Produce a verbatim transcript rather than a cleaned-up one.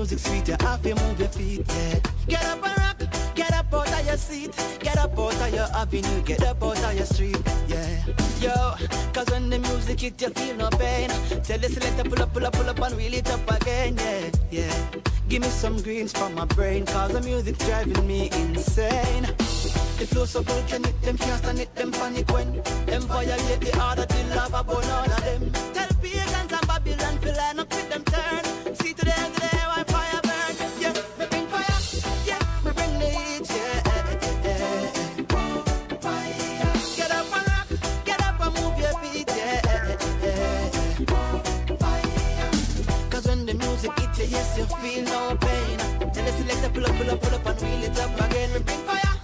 music sweet, you have to move your feet, yeah. Get up and rock, get up out of your seat. Get up out of your avenue, get up out of your street, yeah. Yo, cause when the music hit, you feel no pain. Tell the selector pull up, pull up, pull up and wheel it up again, yeah, yeah. Give me some greens from my brain, cause the music's driving me insane. The flow so cold, can hit them, can't stand it, them panic when them violate the order, the lava burn all of them. Tell pagans and Babylon to line up with them turn. See today, today, why fire burn. Yeah, me bring fire, yeah, me bring the heat, yeah. Fire. Get up and rock, get up and move your feet, yeah. Fire. Cause when the music hits you, yes, you feel no pain. Tell the selector pull up, pull up, pull up and wheel it up again. Me bring fire.